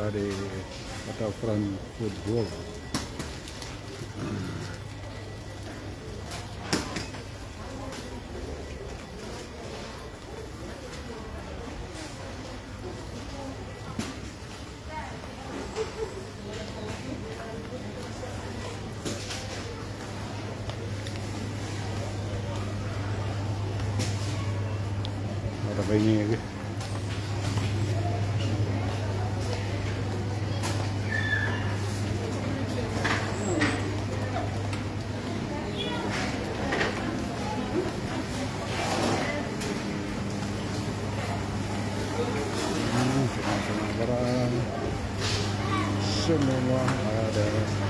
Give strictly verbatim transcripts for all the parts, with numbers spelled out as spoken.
di waterfront football. Ada banyak lagi. Semua barang semua ada.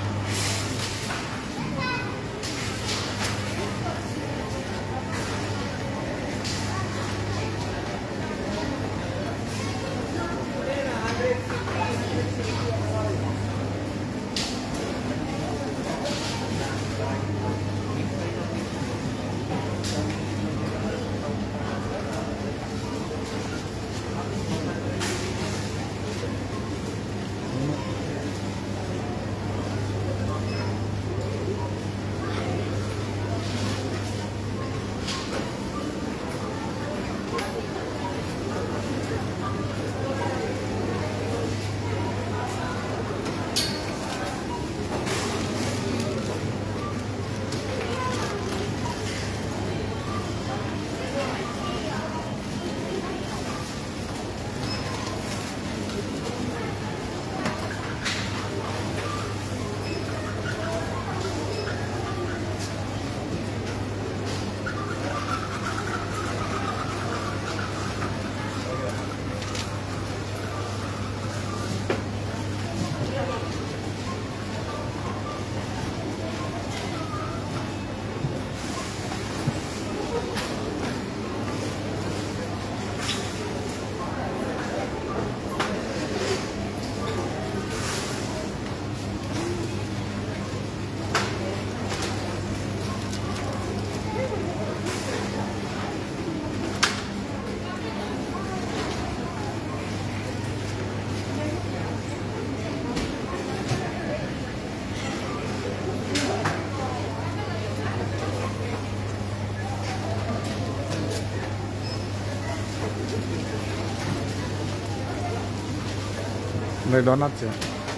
Ini donat ya.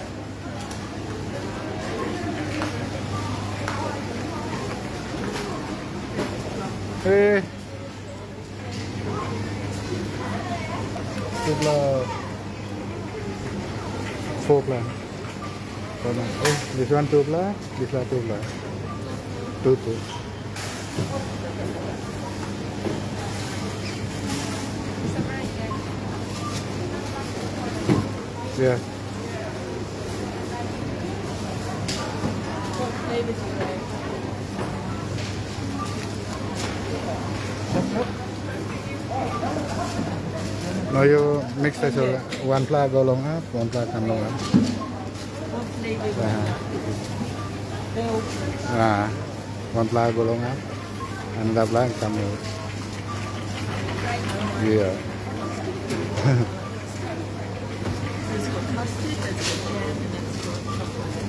Eh, sebelah four plan. Donat. Oh, this one two plan, this one two plan. Two two. Yeah. What flavors do you like? No, you mix it. So one pla go long up, one pla come long up. What flavors do you like? They're all Ah, one pla go long up, and the pla come long. Yeah. It's got custard, it's got jam, and it's got chocolate.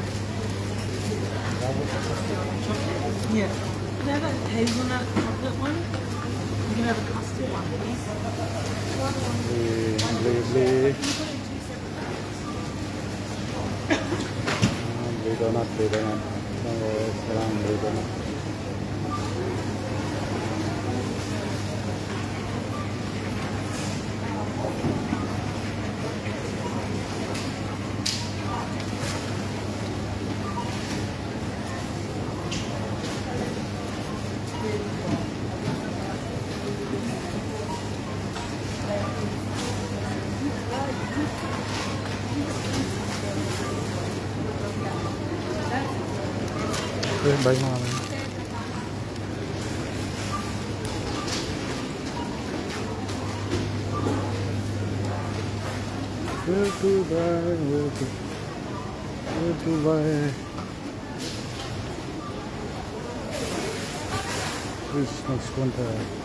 Yeah. Can I have a hazelnut chocolate one? You can have a custard one, please. Beli, beli, beli. Beli donat, beli donat. Sekarang beli donat. Eh, baik malam. Where to buy, where to, where to buy. This next one.